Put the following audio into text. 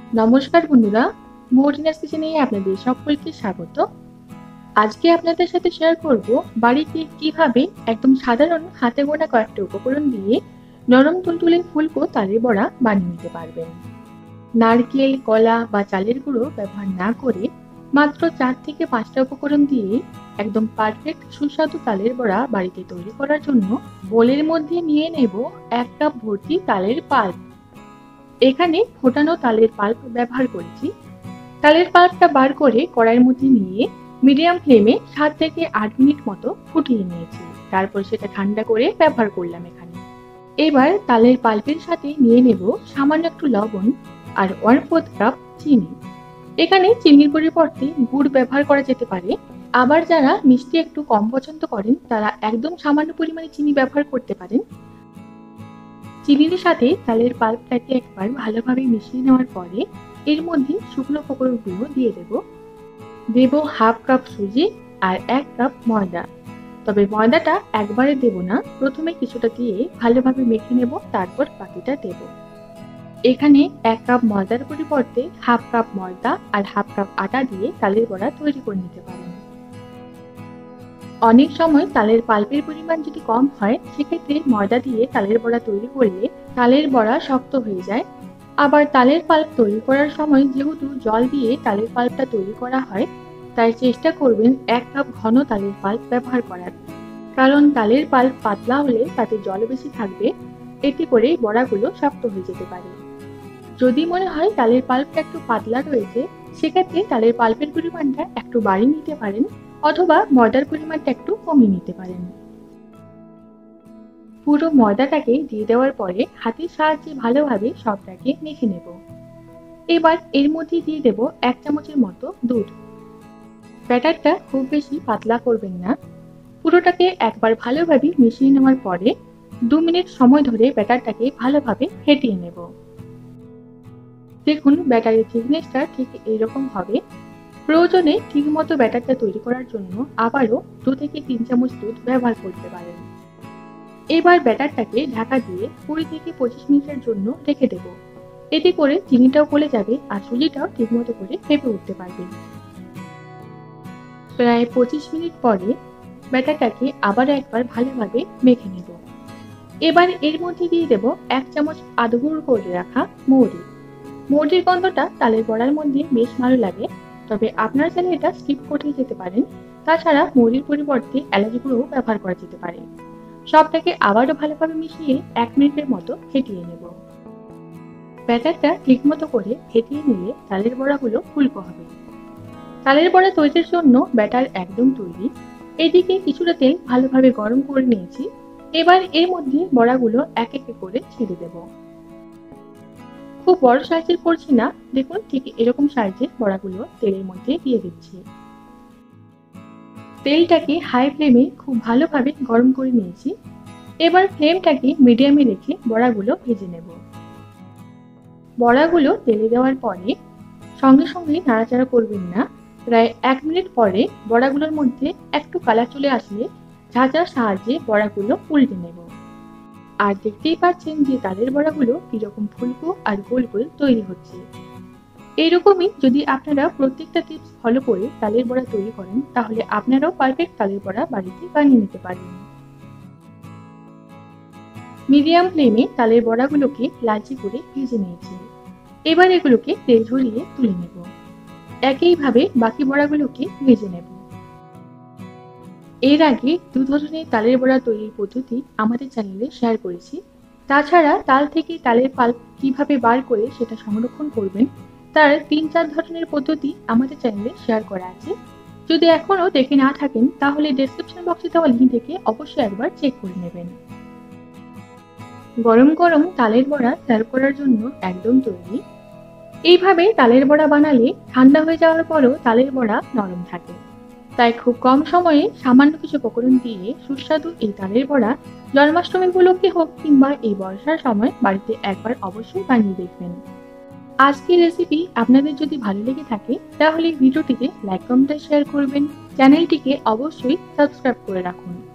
নমস্কার বন্ধুরা, মৌরিনাস কিচেনে আপনাদের সকলকে স্বাগত। আজকে আপনাদের সাথে শেয়ার করব বাড়িতে কিভাবে একদম সাধারণ হাতে গোনা কয়েকটা উপকরণ দিয়ে নরম তুলতুলে ফুলকো তালের বড়া বানিয়ে নিতে পারবেন। নারকেল, কলা বা চালের গুঁড়ো ব্যবহার না করে মাত্র 4 থেকে 5টা উপকরণ দিয়ে একদম পারফেক্ট সুস্বাদু তালের বড়া বাড়িতে তৈরি করার জন্য বোলের মধ্যে নিয়ে নেব 1 কাপ ভর্তি তালের পাল্প। এখানে ফোটানো তালের পাল্প ব্যবহার করেছি। তালের পাল্পটা বার করে কড়াইয়ের মধ্যে নিয়ে মিডিয়াম ফ্লেমে 7 থেকে 8 মিনিট মতো ফুটিয়ে নিয়েছি। তারপর সেটা ঠান্ডা করে ব্যবহার করলাম এখানে। এবার তালের পাল্পের সাথে নিয়ে নেব সামান্য একটু লবণ আর 1/4 কাপ চিনি। এখানে চিনির পরিবর্তে গুড় ব্যবহার করা যেতে পারে। আবার যারা মিষ্টি একটু কম পছন্দ করেন তারা একদম সামান্য পরিমাণে চিনি ব্যবহার করতে পারেন। চিনির সাথে তালের পাল্পটাকে একবার ভালোভাবে মিশিয়ে নেওয়ার পরে এর মধ্যে শুকনো উপকরণগুলো দিয়ে দেব 1/2 কাপ সুজি আর 1 কাপ ময়দা। তবে ময়দাটা একবারে দেব না, প্রথমে কিছুটা দিয়ে ভালোভাবে মেখে নেব, তারপর বাকিটা দেব। এখানে 1 কাপ ময়দার পরিবর্তে 1/2 কাপ ময়দা আর 1/2 কাপ আটা দিয়ে তালের বড়া তৈরি করে নিতে পারেন। অনেক সময় তালের পাল্পের পরিমাণ যদি কম হয় সেক্ষেত্রে ময়দা দিয়ে তালের বড়া তৈরি করলে তালের বড়া শক্ত হয়ে যায়। আবার তালের পাল্প তৈরি করার সময় যেহেতু জল দিয়ে তালের পাল্পটা তৈরি করা হয়, তাই চেষ্টা করবেন 1 কাপ ঘন তালের পাল্প ব্যবহার করার, কারণ তালের পাল্প পাতলা হলে তাতে জল বেশি থাকবে, এতে করে বড়াগুলো শক্ত হয়ে যেতে পারে। যদি মনে হয় তালের পাল্পটা একটু পাতলা রয়েছে সেক্ষেত্রে তালের পাল্পের পরিমাণটা একটু বাড়িয়ে নিতে পারেন অথবা ময়দার পরিমাণটা একটু কমিয়ে নিতে পারেন। পুরো ময়দাটাকে দিয়ে দেওয়ার পরে হাতের সাহায্যে ভালোভাবে সবটাকে মেখে নেব। এবার এর মধ্যে দিয়ে দেব 1 চামচের মতো দুধ। ব্যাটারটা খুব বেশি পাতলা করবেন না। পুরোটাকে একবার ভালোভাবে মিশিয়ে নেওয়ার পরে 2 মিনিট সময় ধরে ব্যাটারটাকে ভালোভাবে ফেটিয়ে নেব। দেখুন ব্যাটারের থিকনেসটা ঠিক এইরকম হবে। প্রয়োজনে ঠিকমতো ব্যাটারটা তৈরি করার জন্য আবারও 2 থেকে 3 চামচ দুধ ব্যবহার করতে পারেন। এবার ব্যাটারটাকে ঢাকা দিয়ে 20 থেকে 25 মিনিটের জন্য রেখে দেব। এতে করে চিনিটাও গলে যাবে আর সুজিটাও ঠিকমতো করে ফেপে উঠতে পারবে। প্রায় 25 মিনিট পরে ব্যাটারটাকে আবার একবার ভালোভাবে মেখে নেব। এবার এর মধ্যে দিয়ে দেব 1 চামচ আধ গুঁড়ো করে রাখা মৌরি। মৌরির গন্ধটা তালের বড়ার মধ্যে বেশ ভালো লাগে, তবে আপনারা চাইলে এটা স্কিপ করে যেতে পারেন। তাছাড়া মৌরির পরিবর্তে এলাচ গুঁড়ো ব্যবহার করা যেতে পারে। সবটাকে আবারও ভালোভাবে মিশিয়ে 1 মিনিটের মতো ফেটিয়ে নেব। ব্যাটারটা ঠিকমতো করে ফেটিয়ে নিলে তালের বড়াগুলো ফুলকো হবে। তালের বড়া তৈরির জন্য ব্যাটার একদম তৈরি। এদিকে কিছুটা তেল ভালোভাবে গরম করে নিয়েছি। এবার এর মধ্যে বড়াগুলো এক এক করে ছেড়ে দেব। খুব বড় সাইজের করছি না, দেখুন ঠিক এরকম সাইজের বড়াগুলো তেলের মধ্যে দিয়ে দিচ্ছি। তেলটাকে হাই ফ্লেমে খুব ভালোভাবে গরম করে নিয়েছি। এবার ফ্লেমটাকে মিডিয়ামে রেখে বড়াগুলো ভেজে নেব। বড়াগুলো তেলে দেওয়ার পরে সঙ্গে সঙ্গে নাড়াচাড়া করবেন না। প্রায় 1 মিনিট পরে বড়াগুলোর মধ্যে একটু কালার চলে আসলে ঝাঁঝার সাহায্যে বড়াগুলো উল্টে নেব। আর দেখতেই পাচ্ছেন যে তালের বড়াগুলো কিরকম ফুলকো আর গোল গোল তৈরি হচ্ছে। এইরকমই যদি আপনারা প্রত্যেকটা টিপস ফলো করে তালের বড়া তৈরি করেন তাহলে আপনারাও পারফেক্ট তালের বড়া বাড়িতে বানিয়ে নিতে পারবেন। মিডিয়াম ফ্লেমে তালের বড়াগুলোকে লালচে করে ভেজে নিয়েছি। এবার এগুলোকে তেল ঝরিয়ে তুলে নেব। একইভাবে বাকি বড়াগুলোকে ভেজে নেব। এর আগে 2 ধরনের তালের বড়া তৈরির পদ্ধতি আমাদের চ্যানেলে শেয়ার করেছি। তাছাড়া তাল থেকে তালের পাল্প কিভাবে বার করে সেটা সংরক্ষণ করবেন তার 3-4 ধরনের পদ্ধতি আমাদের চ্যানেলে শেয়ার করা আছে। যদি এখনো দেখে না থাকেন তাহলে ডেসক্রিপশন বক্সে দেওয়া লিংক থেকে অবশ্যই একবার চেক করে নেবেন। গরম গরম তালের বড়া সার্ভ করার জন্য একদম তৈরি। এইভাবে তালের বড়া বানালে ঠান্ডা হয়ে যাওয়ার পরও তালের বড়া নরম থাকে। তাই খুব কম সময়ে সামান্য কিছু উপকরণ দিয়ে সুস্বাদু এই তালের বড়া জন্মাষ্টমী উপলক্ষে হোক কিংবা এই বর্ষার সময় বাড়িতে একবার অবশ্যই বানিয়ে দেখবেন। আজকের রেসিপি আপনাদের যদি ভালো লেগে থাকে তাহলে ভিডিওটিতে লাইক, কমেন্ট, শেয়ার করবেন। চ্যানেলটিকে অবশ্যই সাবস্ক্রাইব করে রাখুন।